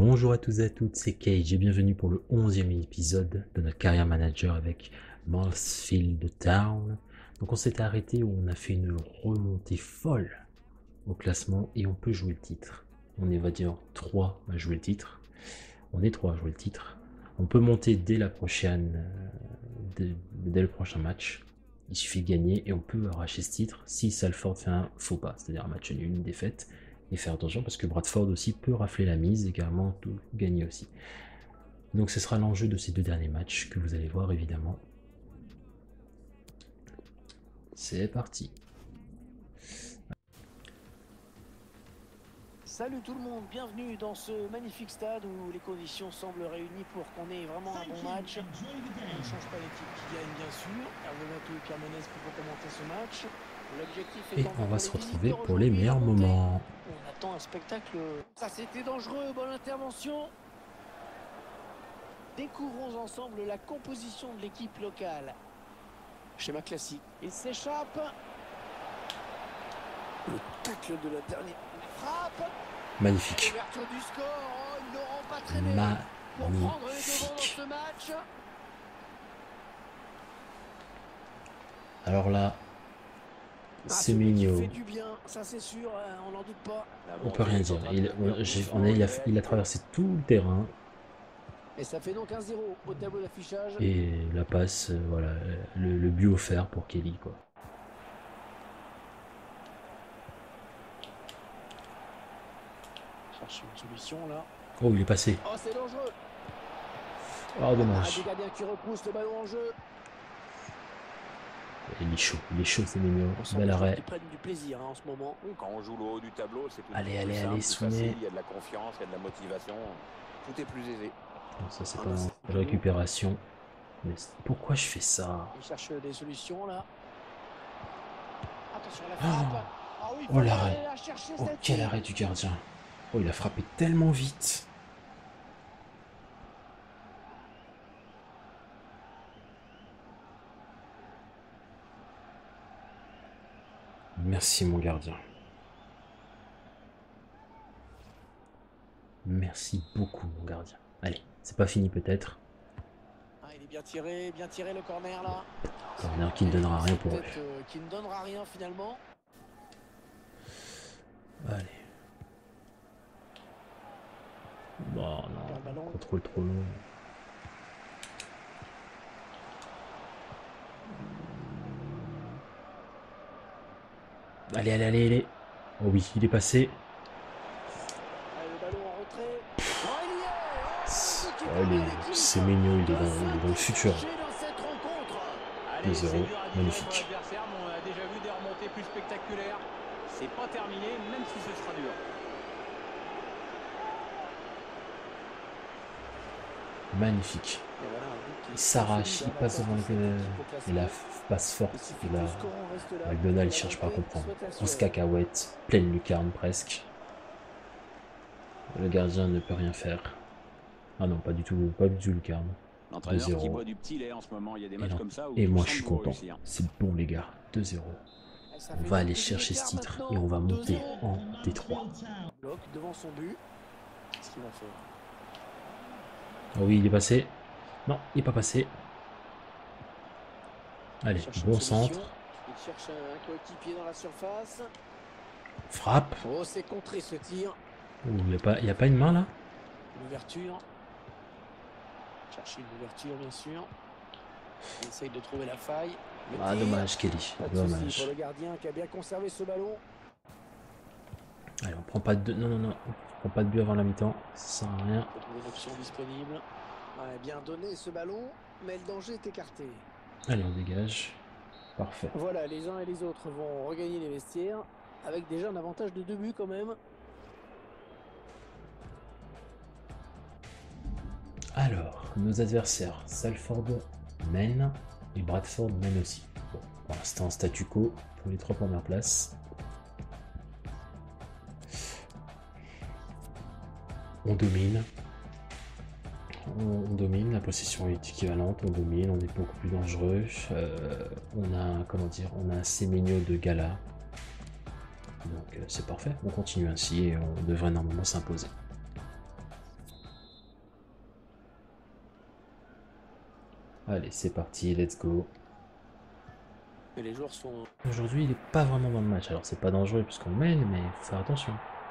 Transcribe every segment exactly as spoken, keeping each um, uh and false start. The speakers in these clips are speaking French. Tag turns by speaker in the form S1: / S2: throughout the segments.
S1: Bonjour à tous et à toutes, c'est Cage et bienvenue pour le onzième épisode de notre carrière manager avec Mansfield Town. Donc on s'était arrêté où on a fait une remontée folle au classement et on peut jouer le titre. On est, on va dire, trois à jouer le titre. On est trois à jouer le titre. On peut monter dès la prochaine, dès, dès le prochain match. Il suffit de gagner et on peut arracher ce titre si Salford fait un faux pas, c'est-à-dire un match nul, une défaite. Et faire attention parce que Bradford aussi peut rafler la mise et carrément tout gagner aussi. Donc ce sera l'enjeu de ces deux derniers matchs que vous allez voir évidemment. C'est parti.
S2: Salut tout le monde, bienvenue dans ce magnifique stade où les conditions semblent réunies pour qu'on ait vraiment un bon match. On ne change pas l'équipe qui gagne bien sûr. Hervé Matou et Pierre Ménès pour commenter ce match. L'objectif est
S1: Et on va se retrouver pour les meilleurs moments.
S2: On attend un spectacle. Ça c'était dangereux, bonne intervention. Découvrons ensemble la composition de l'équipe locale. Schéma classique. Il s'échappe. Le tacle de la dernière frappe.
S1: Magnifique.
S2: Ouverture du score. Oh, ils n'auront pas traîné pour prendre les devants dans ce match.
S1: Alors là,
S2: Ah,
S1: c'est mignon.
S2: On,
S1: on peut rien dire. Il, on, on a, il, a, il a traversé tout le terrain.
S2: Et ça fait donc un zéro au tableau d'affichage.
S1: Et la passe, voilà, le, le but offert pour Kelly, quoi.
S2: Cherche une solution là.
S1: Oh, il est passé.
S2: Oh, c'est dangereux.
S1: Oh, dommage.
S2: Ah, des qui repousse le ballon en jeu.
S1: Il est chaud, il est chaud, c'est mignon. Bel arrêt.
S2: Ils prennent du plaisir hein, en ce moment.
S3: Quand on joue le haut du tableau, c'est tout
S1: allez, allez,
S3: simple,
S1: allez,
S3: plus
S1: Soumet.
S3: facile, il y a de la confiance, il y a de la motivation, tout est plus aisé.
S1: Bon, ça c'est pas une récupération. Mais pourquoi je fais ça?
S2: Il cherche des solutions là. Attention la
S1: frappe.
S2: Oh, ah oui,
S1: oh l'arrêt. Oh quel arrêt du gardien. Oh il a frappé tellement vite. Merci mon gardien. Merci beaucoup mon gardien. Allez, c'est pas fini peut-être.
S2: Ah, il est bien tiré, bien tiré le corner là.
S1: Corner qui ne donnera rien pour eux.
S2: Euh, qui ne donnera rien finalement.
S1: Allez. Bon non, contrôle trop long. Allez, allez, allez, allez. Oh oui, il est passé. Oh, c'est mignon, il est, dans, il est dans le futur. deux zéro, magnifique.
S4: On a déjà vu des remontées plus spectaculaires. C'est pas terminé, même si ce sera dur.
S1: Magnifique. Il s'arrache, il passe devant le... Et la passe forte. Et là, McDonald, il cherche pas à comprendre. Grosse cacahuète, pleine lucarne presque. Le gardien ne peut rien faire. Ah non, pas du tout, pas du tout lucarne. deux zéro. Et, et moi je suis content. C'est bon les gars, deux zéro. On va aller chercher ce titre et on va monter en D trois.
S2: Devant son but. Qu'est-ce qu'il va faire?
S1: Oh oui, il est passé. Non, il n'est pas passé. Allez, bon centre.
S2: Il cherche un coéquipier dans la surface.
S1: Frappe.
S2: Oh, c'est contré ce tir.
S1: Il n'y a pas, il y a pas une main là.
S2: L'ouverture. Chercher une ouverture bien sûr. Il essaye de trouver la faille. Le
S1: ah
S2: tir.
S1: Dommage Kelly. Dommage.
S2: Pour le gardien qui a bien conservé ce ballon.
S1: Allez, on prend pas de non non non. On prend pas de but avant la mi-temps. Ça sert à rien.
S2: On trouve une option disponible. Ouais, bien donné ce ballon, mais le danger est écarté.
S1: Allez, on dégage. Parfait.
S2: Voilà, les uns et les autres vont regagner les vestiaires avec déjà un avantage de deux buts quand même.
S1: Alors, nos adversaires, Salford mène et Bradford mène aussi. Bon, pour l'instant, statu quo pour les trois premières places. On domine. On, on domine, la possession est équivalente, on domine, on est beaucoup plus dangereux. Euh, on a, comment dire, on a un Semenyo de gala. Donc euh, c'est parfait, on continue ainsi et on devrait normalement s'imposer. Allez, c'est parti, let's go.
S2: Et les joueurs sont...
S1: Aujourd'hui, il est pas vraiment dans le match. Alors, c'est pas dangereux puisqu'on mène, mais il faut faire attention.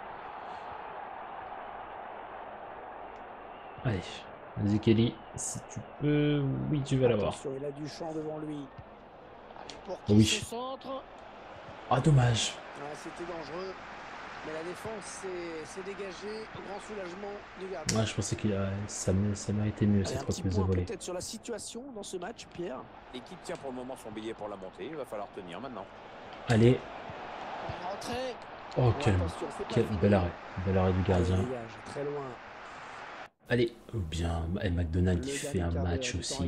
S1: Allez, vas-y Kelly, si tu peux... Oui, tu vas l'avoir.
S2: Attention, il a du champ devant lui. Allez, pour qui
S1: Oui.
S2: ce centre?
S1: Ah, dommage.
S2: Ah, c'était dangereux. Mais la défense s'est dégagée. Grand soulagement du gardien.
S1: Ouais, je pensais que ça, ça méritait mieux cette reprise de volée.
S2: Peut-être sur la situation dans ce match, Pierre.
S3: L'équipe tient pour le moment son billet pour la montée. Il va falloir tenir maintenant.
S1: Allez.
S2: Rentrée.
S1: Oh, quel, quel bel arrêt. Bel arrêt du gardien.
S2: Très loin.
S1: Allez, bien. Et McDonald, il fait un match aussi.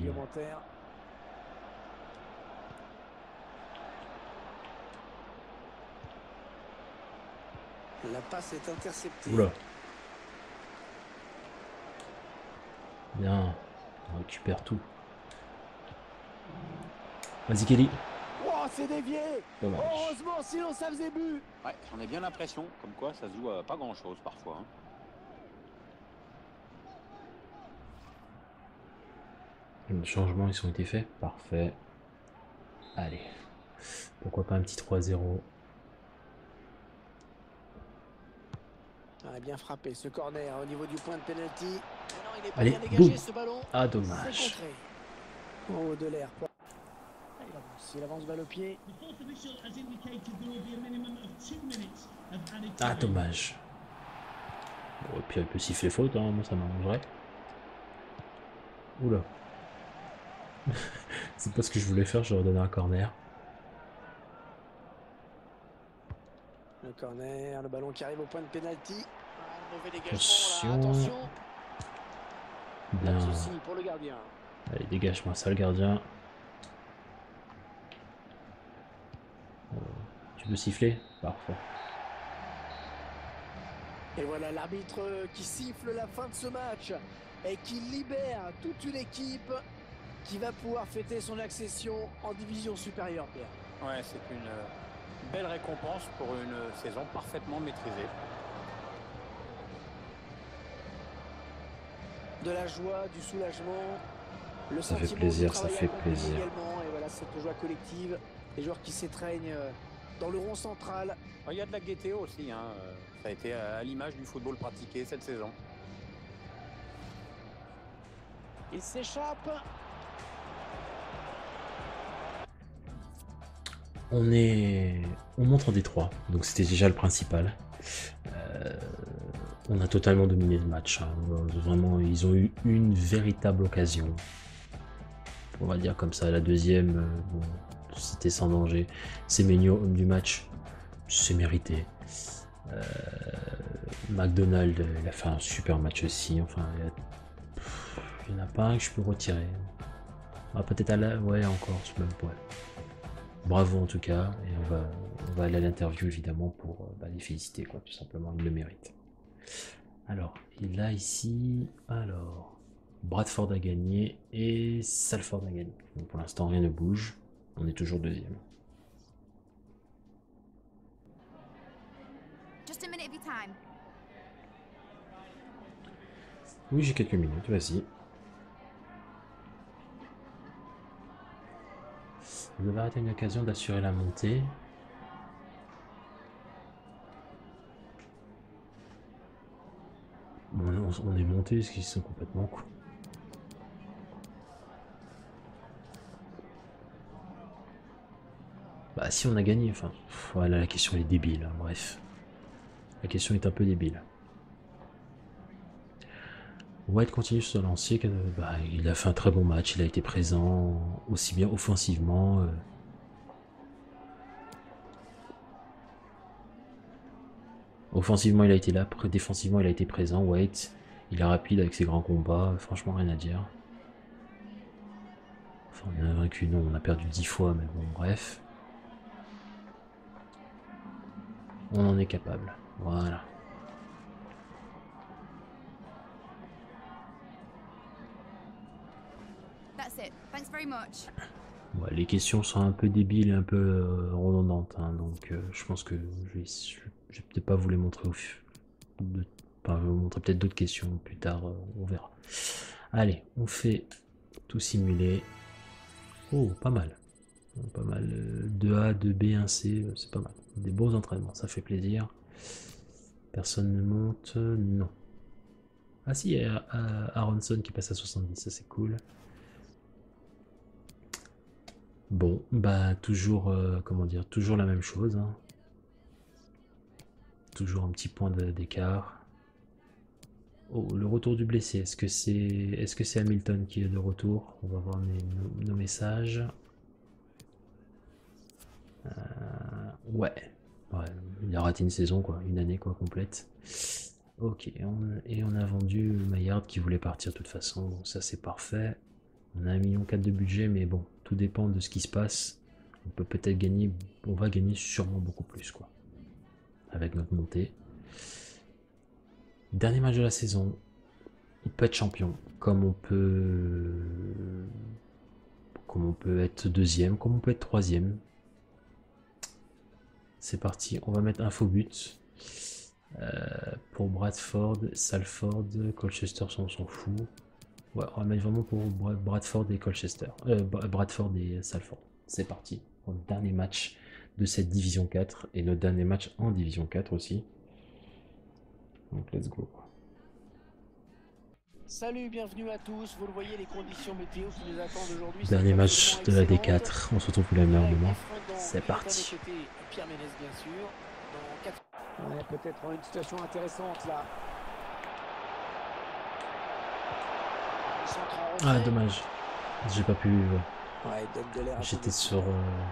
S2: La passe est interceptée.
S1: Oula. Bien. On récupère tout. Vas-y Kelly.
S2: Oh, c'est dévié.
S1: Dommage.
S2: Heureusement, sinon ça faisait but.
S4: Ouais, j'en ai bien l'impression, comme quoi ça se joue à pas grand-chose parfois. Hein.
S1: Les changements, ils ont été faits. Parfait. Allez. Pourquoi pas un petit trois zéro.
S2: Ah, bien frappé ce corner au niveau du point de pénalty. Non, il est pas
S1: Allez,
S2: bien dégagé,
S1: boum.
S2: ce ballon.
S1: Ah, dommage.
S2: Oh, de l'air. Il avance, il avance balle au pied.
S1: Ah, dommage. Bon, et puis elle peut siffler faute, hein, moi ça m'arrangerait. Oula. C'est pas ce que je voulais faire, je leur donner un corner.
S2: Le corner, le ballon qui arrive au point de pénalty. Ah, mauvais dégagement
S1: Attention.
S2: là, attention.
S1: Bien.
S2: Souci pour le gardien.
S1: Allez, dégage-moi ça le gardien. Euh, tu peux siffler? Parfait.
S2: Et voilà l'arbitre qui siffle la fin de ce match et qui libère toute une équipe qui va pouvoir fêter son accession en division supérieure, Pierre.
S4: Ouais, c'est une belle récompense pour une saison parfaitement maîtrisée.
S2: De la joie, du soulagement, le
S1: ça fait
S2: sentiment
S1: plaisir,
S2: du
S1: ça
S2: travail
S1: fait
S2: accompli
S1: plaisir.
S2: également. Et voilà cette joie collective, les joueurs qui s'étreignent dans le rond central.
S4: Il y a de la gaieté aussi, hein. Ça a été à l'image du football pratiqué cette saison.
S2: Il s'échappe.
S1: On est... On monte en Détroit, donc c'était déjà le principal. Euh... On a totalement dominé le match. Hein. Vraiment, ils ont eu une véritable occasion. On va dire comme ça. La deuxième, euh, bon, c'était sans danger. Semenyo, homme du match, c'est mérité. Euh, McDonald, il a fait un super match aussi. Enfin, il n'y en a pas un que je peux retirer. Ah, peut-être à la... Ouais, encore, ce même point. Bravo en tout cas. Et on va, on va aller à l'interview évidemment pour bah, les féliciter, quoi. Tout simplement, il le mérite. Alors, il a ici... Alors... Bradford a gagné et Salford a gagné. Donc pour l'instant, rien ne bouge. On est toujours deuxième. Oui, j'ai quelques minutes, vas-y. Vous avez raté une occasion d'assurer la montée. Bon, on, on est monté, ce qui sont complètement cool. Bah si on a gagné, enfin, voilà, la question est débile, hein, bref. La question est un peu débile. White continue sur le lancier, bah, il a fait un très bon match, il a été présent aussi bien offensivement. Euh... Offensivement il a été là, défensivement il a été présent, White, il est rapide avec ses grands combats, franchement rien à dire. Enfin on a vaincu, non, on a perdu dix fois, mais bon bref. On en est capable, voilà. Ouais, les questions sont un peu débiles et un peu euh, redondantes, hein, donc euh, je pense que je vais, je, je vais peut-être pas vous les montrer au de, enfin, je vais vous montrer peut-être d'autres questions plus tard, euh, on verra. Allez, on fait tout simulé. Oh, pas mal. Pas mal. deux A, deux B, un C, c'est pas mal. Des beaux entraînements, ça fait plaisir. Personne ne monte, non. Ah si, il y a Aronson qui passe à soixante-dix, ça c'est cool. Bon, bah toujours, euh, comment dire, toujours la même chose. Hein. Toujours un petit point d'écart. Oh, le retour du blessé, est-ce que c'est est-ce que c'est Hamilton qui est de retour? On va voir mes, nos, nos messages. Euh, ouais. ouais, il a raté une saison, quoi, une année quoi complète. Ok, on, et on a vendu Maillard qui voulait partir de toute façon, donc ça c'est parfait. On a un million quatre de budget, mais bon, tout dépend de ce qui se passe. On peut peut-être gagner, on va gagner sûrement beaucoup plus, quoi, avec notre montée. Dernier match de la saison, on peut être champion, comme on peut, comme on peut être deuxième, comme on peut être troisième. C'est parti, on va mettre info but. Euh, pour Bradford, Salford, Colchester, on s'en fout. Ouais, on va mettre vraiment pour Bradford et Colchester. Euh, Bradford et Salford. C'est parti. Pour le dernier match de cette division quatre et notre dernier match en division quatre aussi. Donc let's go.
S2: Salut, bienvenue à tous. Vous le voyez, les conditions météo qui nous attendent aujourd'hui.
S1: Dernier match de la D quatre. On se retrouve pour le meilleur moment. C'est parti.
S2: Pierre Ménès, bien sûr. Ouais, peut-être une situation intéressante là.
S1: Ah, dommage. J'ai pas pu.
S2: Ouais,
S1: j'étais sur. Euh...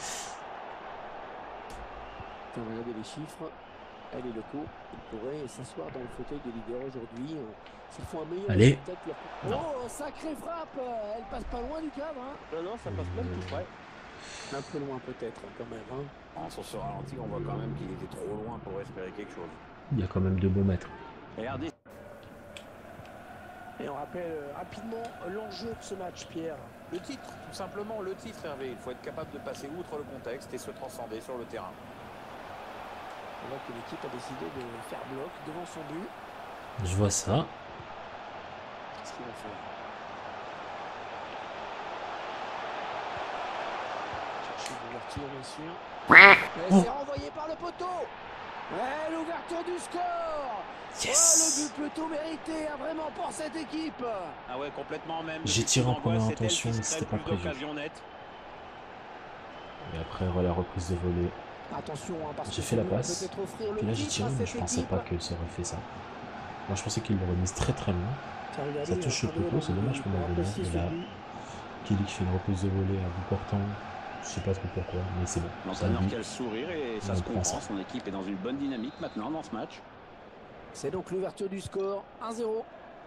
S2: Regardez les chiffres. Elle est locaux. Il pourrait s'asseoir dans le fauteuil de leader aujourd'hui. S'ils font un meilleur.
S1: Allez.
S2: Leur... Oh, sacrée frappe. Elle passe pas loin du cadre. Hein.
S3: Non, non, ça passe même tout près.
S2: Un peu loin peut-être quand même. Hein.
S3: En sur ce ralenti, on voit quand même qu'il était trop loin pour espérer quelque chose.
S1: Il y a quand même deux beaux mètres.
S3: Regardez.
S2: Et on rappelle euh, rapidement l'enjeu de ce match, Pierre.
S3: Le titre, tout simplement le titre, Hervé. Il faut être capable de passer outre le contexte et se transcender sur le terrain.
S2: On voit que l'équipe a décidé de faire bloc devant son but.
S1: Je vois ça.
S2: Qu'est-ce qu'ils vont faire? Chercher l'ouverture, bien sûr.
S1: Oh.
S2: C'est renvoyé par le poteau. Ouais, l'ouverture du score.
S1: Yes.
S2: Oh, le but plutôt mérité, hein, vraiment pour cette équipe.
S4: Ah ouais, complètement même.
S1: J'ai tiré en première intention, mais c'était pas prévu. Et après, la reprise de volée.
S2: Attention, hein, parce
S1: j'ai
S2: que
S1: fait la passe. Puis là, j'ai tiré, mais je pensais
S2: équipe.
S1: pas que ça aurait fait ça. Moi, je pensais qu'il l'aurait mise très très loin. Ça touche le poteau, c'est dommage pour McDonald. Et là, Kelly qui fait une reprise de volée à bout portant. Je sais pas trop pourquoi, mais c'est bon.
S4: L'entraîneur qui a le sourire et ça se comprend. Son équipe est dans une bonne dynamique maintenant dans ce match.
S2: C'est donc l'ouverture du score, un zéro.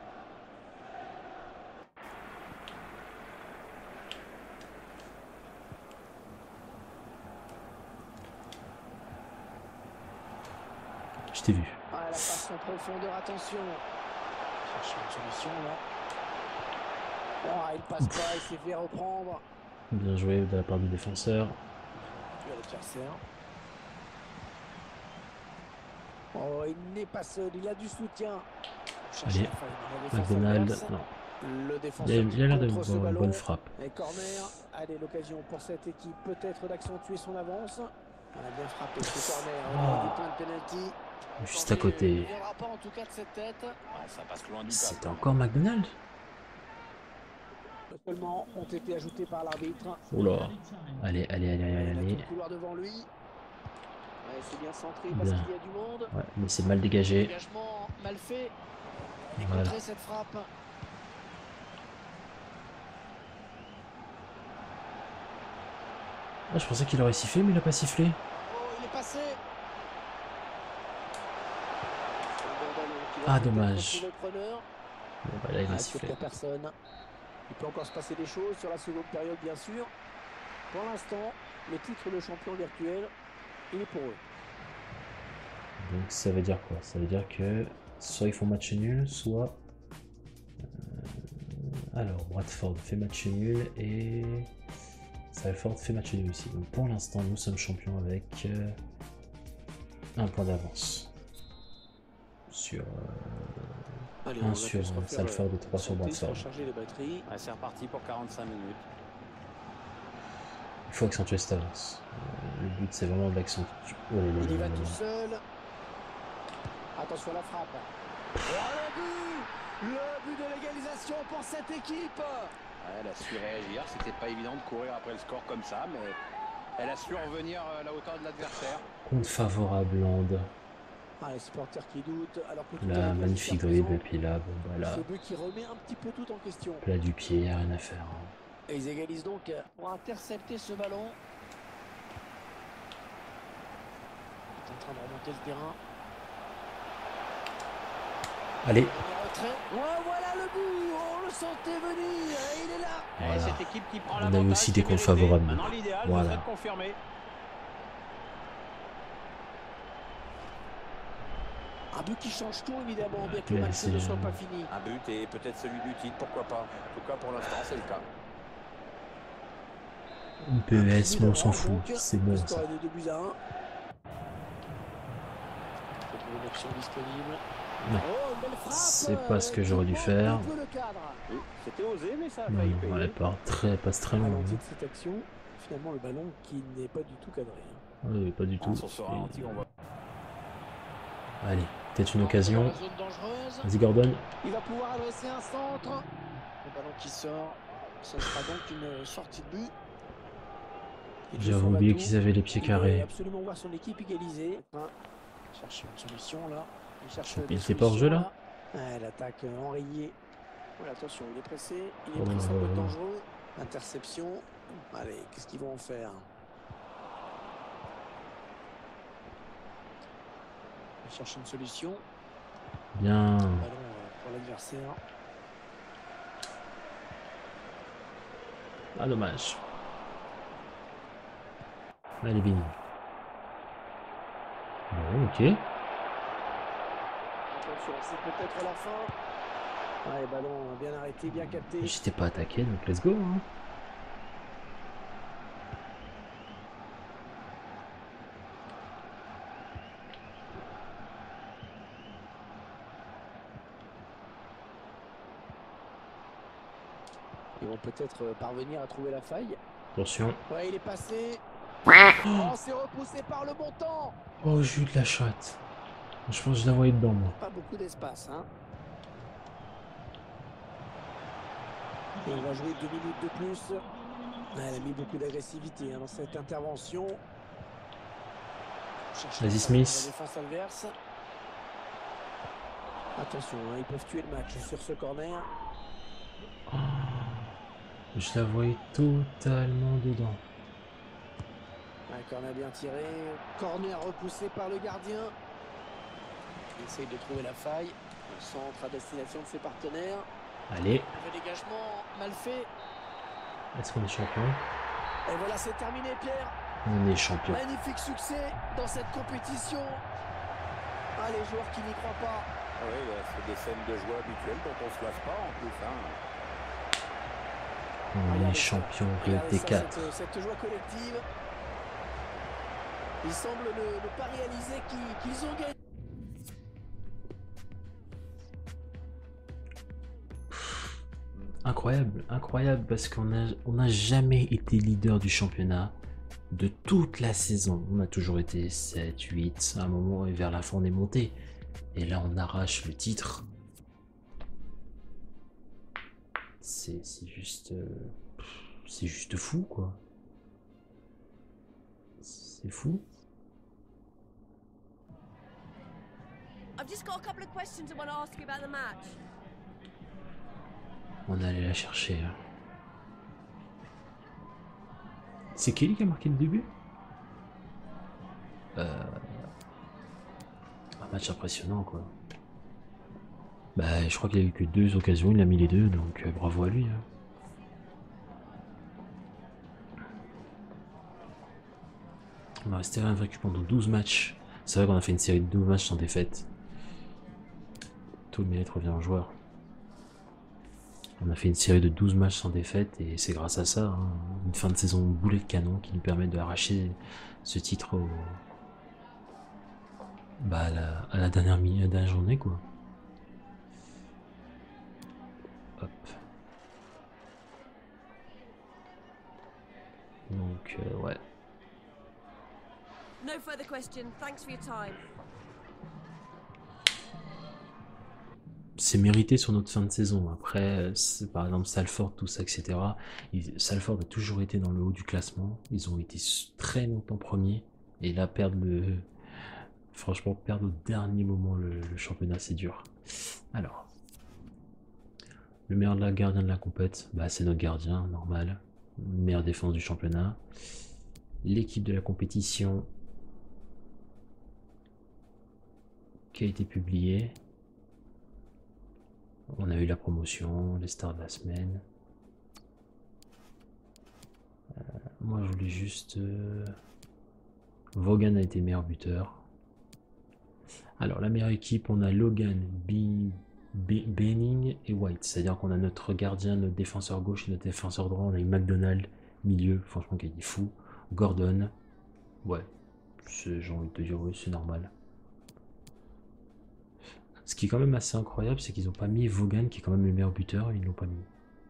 S1: Je t'ai vu.
S2: Ah, la passe en profondeur, attention. Chercher une solution là. Oh, il passe pas, il s'est fait reprendre.
S1: Bien joué de la part du défenseur.
S2: Oh, il n'est pas seul, il a du soutien.
S1: Allez, McDonald, non.
S2: Le
S1: il a, il a l'air de une bonne frappe.
S2: Et corner, allez, l'occasion pour cette équipe peut-être d'accentuer son avance. On a bien frappé ce corner, on a du point de penalty.
S1: Juste à côté. C'était encore McDonald.
S2: Seulement ont été ajoutés par l'arbitre.
S1: Oula. Allez, allez, allez, allez, allez.
S2: Couloir devant lui. Ouais, c'est bien centré parce
S1: bien.
S2: qu'il y a du monde.
S1: Ouais, mais c'est mal dégagé.
S2: Dégagement mal fait. Il
S1: voilà.
S2: cette frappe.
S1: Ah, je pensais qu'il aurait sifflé, mais il n'a pas sifflé.
S2: Oh, il est passé.
S1: Ah, dommage. Bon, bah là, il a sifflé.
S2: Personne. Il peut encore se passer des choses sur la seconde période, bien sûr. Pour l'instant, le titre de champion virtuel, il est pour eux.
S1: Donc ça veut dire quoi? Ça veut dire que soit ils font match nul, soit... Euh... Alors, Bradford fait match nul et... Salford fait match nul aussi. Donc pour l'instant, nous sommes champions avec euh... un point d'avance. Sur... Euh...
S2: Allez,
S1: un
S2: on va
S1: sur
S2: tous refaire
S1: Salford
S2: le-
S1: et trois sur
S2: santé,
S1: Bradford.
S2: recharger les batteries.
S4: Ouais, c'est reparti pour quarante-cinq minutes.
S1: Il faut accentuer cette avance. Euh, Le but, c'est vraiment d'accentuer. Oh là là
S2: Il y
S1: là
S2: va
S1: là
S2: tout
S1: là.
S2: seul. Attention à la frappe. Oh, le but! Le but de l'égalisation pour cette équipe.
S3: Ouais, elle a su réagir. C'était pas évident de courir après le score comme ça, mais elle a su revenir à la hauteur de l'adversaire.
S1: Compte favorable, Land.
S2: Ah, les supporters qui doutent, alors que tout
S1: La
S2: allait bien
S1: magnifique
S2: jusqu'à
S1: dribble,
S2: présent.
S1: et puis là, bon, bah là,
S2: Ce but qui remet un petit peu tout en question.
S1: plat du pied, y a rien à faire. hein.
S2: Et ils égalisent donc pour intercepter ce ballon. Il est en train de remonter le terrain.
S1: Allez,
S2: Le retrait. Ouais, voilà le but. On le sentait venir. Et il est là.
S4: Et
S1: voilà.
S4: cette équipe qui prend
S1: On a eu
S4: l'avantage,
S1: aussi
S4: c'est
S1: des comptes
S4: mérité.
S1: favorables.
S4: Maintenant, l'idéal,
S1: Voilà.
S4: ce serait de confirmer.
S2: Un but qui change tout évidemment, bien que
S1: Ouais,
S2: le match
S1: c'est-
S2: ne soit pas fini.
S3: Un but et peut-être celui du titre, pourquoi pas. En tout cas, pour l'instant, c'est le cas.
S1: Une P E S, mais on s'en fout.
S2: Donc,
S1: C'est
S2: le
S1: bon,
S2: score
S1: ça.
S2: est de deux buts à un. C'est une option disponible.
S1: Non.
S2: Oh, une belle frappe.
S1: C'est pas ce que
S2: qui
S1: j'aurais dû
S2: porte
S1: faire.
S2: un peu le cadre.
S3: Oui, c'était osé, mais ça a
S1: Non,
S3: failli
S1: non,
S3: payer.
S1: elle part très, passe très loin.
S2: Ralenti
S1: hein.
S2: de cette action, finalement le ballon qui n'est pas du tout cadré. hein.
S1: Ouais, pas du tout.
S3: Ah, sur ce ralenti, on voit.
S1: Allez, peut-être une occasion.
S2: Dans la zone dangereuse.
S1: Vas-y, Gordon.
S2: Il va pouvoir adresser un centre. Le ballon qui sort. Ce sera donc une sortie de but. Il joue
S1: J'avais
S2: son
S1: oublié
S2: batou.
S1: qu'ils avaient les pieds
S2: Il veut
S1: carrés.
S2: absolument voir son équipe égaliser. Enfin, il cherche une solution là. Il cherche
S1: Il
S2: des
S1: était pas hors jeu, là
S2: solutions, Ouais, l'attaque euh, enrayée. Ouais, attention, il est pressé. Il est
S1: Oh,
S2: pris, ça peut
S1: oh,
S2: être
S1: oh.
S2: dangereux. Interception. Allez, qu'est-ce qu'ils vont en faire? Il cherche une solution.
S1: Bien.
S2: Ballon euh, pour l'adversaire.
S1: Ah, dommage. Allez, Bini. Bon, ok.
S2: Attention, c'est peut-être la fin. Allez, ballon bien arrêté, bien capté.
S1: J'étais pas attaqué, donc let's go. Hein.
S2: Ils vont peut-être euh, parvenir à trouver la faille.
S1: Attention.
S2: Ouais, il est passé.
S1: Oh,
S2: Oh, c'est repoussé par le montant.
S1: oh j'ai eu de la chatte. Je pense que je la voyais dedans, moi.
S2: Pas beaucoup d'espace, hein. Et on va jouer deux minutes de plus. Ouais, elle a mis beaucoup d'agressivité hein, dans cette intervention. Cherche
S1: Vas-y,
S2: la
S1: Smith.
S2: défense adverse. Attention, hein, ils peuvent tuer le match sur ce corner.
S1: Oh, je la voyais totalement dedans.
S2: Un corner bien tiré. Corner repoussé par le gardien. Il essaye de trouver la faille. Le centre à destination de ses partenaires.
S1: Allez,
S2: Le dégagement mal fait.
S1: est-ce qu'on est champion?
S2: Et voilà, c'est terminé, Pierre.
S1: On est champion.
S2: Magnifique succès dans cette compétition. Ah, les joueurs qui n'y croient pas.
S3: Ah oui, bah, c'est des scènes de joie habituelles dont on se lave pas en plus. Hein.
S1: On
S2: Regardez
S1: est
S2: ça.
S1: champion
S2: Regardez
S1: de
S2: ça,
S1: T quatre.
S2: Cette, cette joie collective. Il semble ne, ne pas réaliser qu'ils qu'ils ont gagné.
S1: Incroyable, incroyable, parce qu'on a, on n'a jamais été leader du championnat de toute la saison. On a toujours été sept, huit, à un moment et vers la fin on est monté. Et là on arrache le titre. C'est c'est juste... euh, c'est juste fou quoi. C'est fou.
S5: I've just got a couple of questions I want to ask you about the match.
S1: On allait la chercher. hein. C'est Kelly qui a marqué le début euh... Un match impressionnant quoi. Bah je crois qu'il a eu que deux occasions, il a mis les deux, donc euh, bravo à lui. hein. On a resté invaincu pendant douze matchs. C'est vrai qu'on a fait une série de douze matchs sans défaite. Tout le mérite revient aux joueurs. On a fait une série de douze matchs sans défaite et c'est grâce à ça, hein, une fin de saison boulet de canon qui nous permet d'arracher ce titre au... bah, à, la, à la dernière, mi- à la dernière journée quoi. Hop. Donc, euh, ouais.
S5: No further questions. Thanks for your time.
S1: C'est mérité sur notre fin de saison. Après, par exemple, Salford, tout ça, et cetera. Ils, Salford a toujours été dans le haut du classement. Ils ont été très longtemps premiers. Et là, perdre le... Franchement, perdre au dernier moment le, le championnat, c'est dur. Alors, le meilleur de la gardien de la compète, bah, c'est notre gardien, normal. Meilleure défense du championnat. L'équipe de la compétition qui a été publiée. On a eu la promotion, les stars de la semaine. Euh, moi, je voulais juste... Euh... Vaughan a été meilleur buteur. Alors, la meilleure équipe, on a Logan, B... B... Benning et White. C'est-à-dire qu'on a notre gardien, notre défenseur gauche et notre défenseur droit. On a eu McDonald, milieu, franchement, qui a dit fou. Gordon, ouais, j'ai envie de te dire, oui, c'est normal. Ce qui est quand même assez incroyable, c'est qu'ils n'ont pas mis Vaughan, qui est quand même le meilleur buteur, ils ne l'ont pas mis.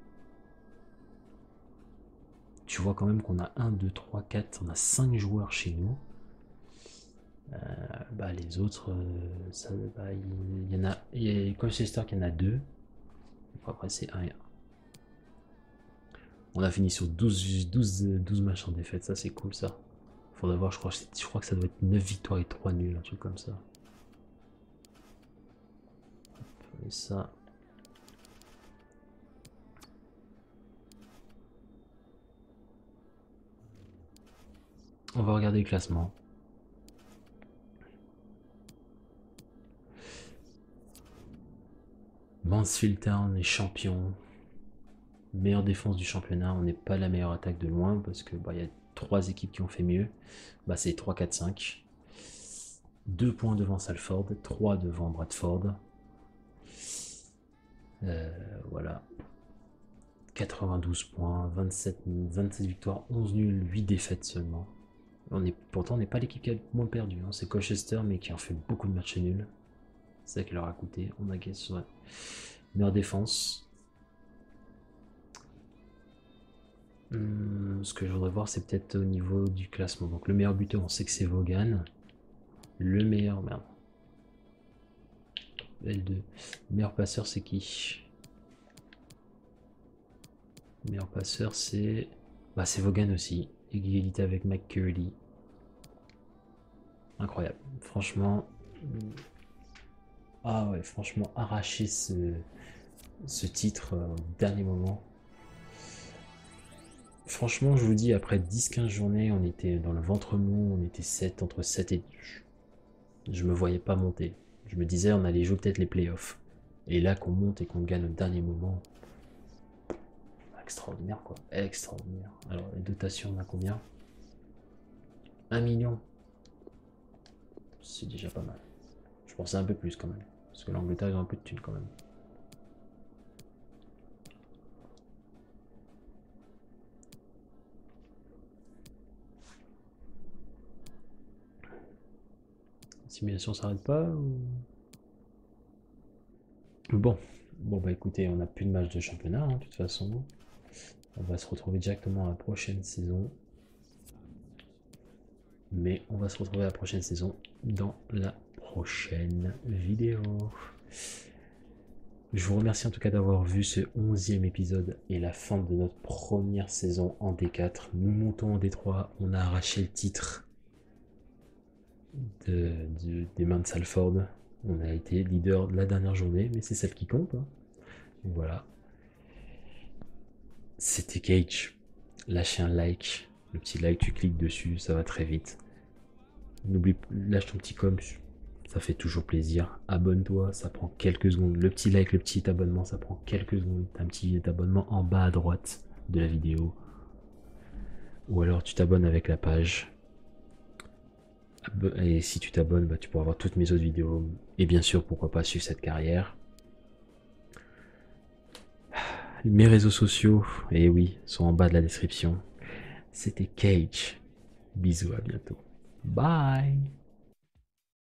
S1: Tu vois quand même qu'on a un, deux, trois, quatre, on a cinq joueurs chez nous. Euh, bah les autres, euh, ça, bah, il, il y en a, il y a Colchester qui en a deux. Après c'est un et un. On a fini sur douze, douze, douze matchs en défaite, ça c'est cool ça. Faudrait voir, je crois, je crois que ça doit être neuf victoires et trois nuls, un truc comme ça. Et ça. On va regarder le classement. Mansfield Town est champion. Meilleure défense du championnat. On n'est pas la meilleure attaque de loin parce que bah, y a trois équipes qui ont fait mieux. Bah, c'est trois, quatre, cinq. deux points devant Salford, trois devant Bradford. Euh, voilà. quatre-vingt-douze points, vingt-sept, vingt-sept victoires, onze nuls, huit défaites seulement. On est, pourtant, on n'est pas l'équipe qui a le moins perdu. Hein. C'est Colchester, mais qui en fait beaucoup de matchs nuls. C'est ça qui leur a coûté. On a gagné. Ouais. Meilleure défense. Hum, ce que je voudrais voir, c'est peut-être au niveau du classement. Donc, le meilleur buteur, on sait que c'est Vaughan. Le meilleur, merde. L deux. Meilleur passeur, c'est qui? Meilleur passeur, c'est... Bah, c'est Vaughan aussi. Égalité avec McCurdy. Incroyable. Franchement... Ah ouais, franchement, arracher ce, ce titre euh, au dernier moment. Franchement, je vous dis, après dix quinze journées, on était dans le ventre mou, on était sept, entre sept et... Je me voyais pas monter. Je me disais, on allait jouer peut-être les playoffs. Et là, qu'on monte et qu'on gagne au dernier moment... Extraordinaire, quoi. Extraordinaire. Alors, les dotations, on a combien? Un million. C'est déjà pas mal. Je pensais un peu plus, quand même. Parce que l'Angleterre, ils ont un peu de thunes, quand même. La simulation s'arrête pas ou... Bon. Bon, bah écoutez, on n'a plus de match de championnat, hein, de toute façon. On va se retrouver directement à la prochaine saison. Mais on va se retrouver à la prochaine saison dans la prochaine vidéo. Je vous remercie en tout cas d'avoir vu ce onzième épisode et la fin de notre première saison en D quatre. Nous montons en D trois, on a arraché le titre de, de, des mains de Salford. On a été leader de la dernière journée, mais c'est celle qui compte. Hein. Voilà. C'était Cage. Lâchez un like. Le petit like, tu cliques dessus, ça va très vite. N'oublie, lâche ton petit com, ça fait toujours plaisir. Abonne-toi, ça prend quelques secondes. Le petit like, le petit abonnement, ça prend quelques secondes. T'as un petit abonnement en bas à droite de la vidéo. Ou alors tu t'abonnes avec la page. Et si tu t'abonnes, bah, tu pourras voir toutes mes autres vidéos. Et bien sûr, pourquoi pas suivre cette carrière. Mes réseaux sociaux, et oui, sont en bas de la description. C'était Cage. Bisous, à bientôt. Bye.